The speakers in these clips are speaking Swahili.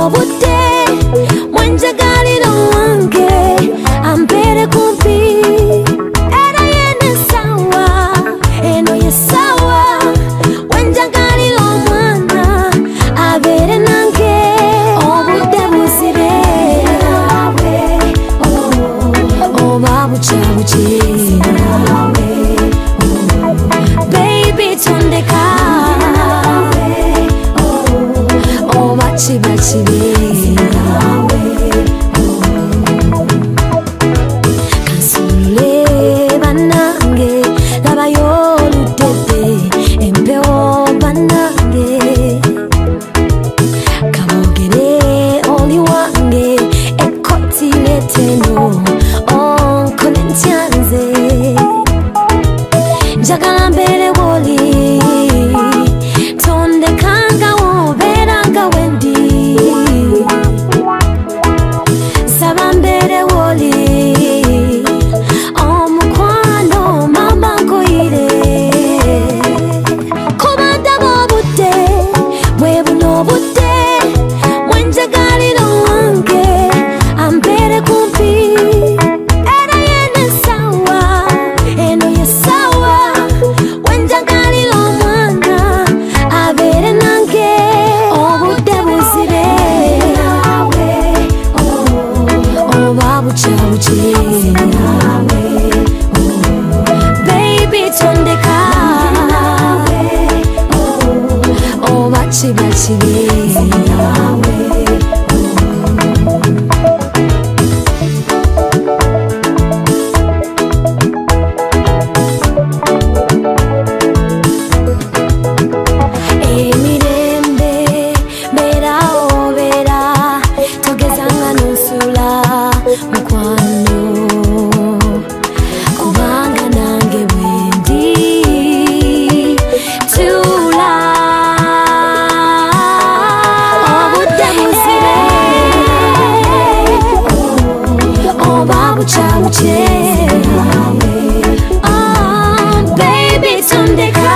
obudde mwenjagalira wange ambere kumpi era yene sawa eno ye sawa wenjagalira omwana abere nange obudde buzire oba bukyabukye baby tondeka oba kiba kibe kansulule bannange labayo oludede empewo bannange kabogere oli wange ekkoti leteno onkole ntyanze njagala mbeere woli tondekanga wobeeranga wendi saba mbeere woli omukwano mama nkoyire kuba ndaba obudde bwe buno obudde mwenjagalira wange ambeere kumpi era yene sawa eno ye sawa wenjagalira omwana abeere nange obudde buzire oba bukyabukye baby tondeka oba kiba kibe emirembe beerawo beera togezanga nonsula mukwano kubanga nange bwendi tula obudde buzire oba bukyabukye baby tondeka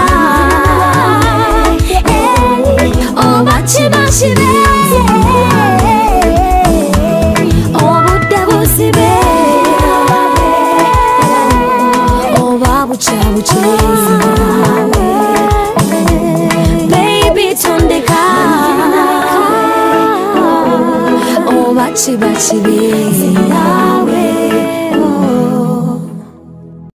oba kiba kibe obudde buzibe oba bukyabukye baby tondeka oba kiba kibe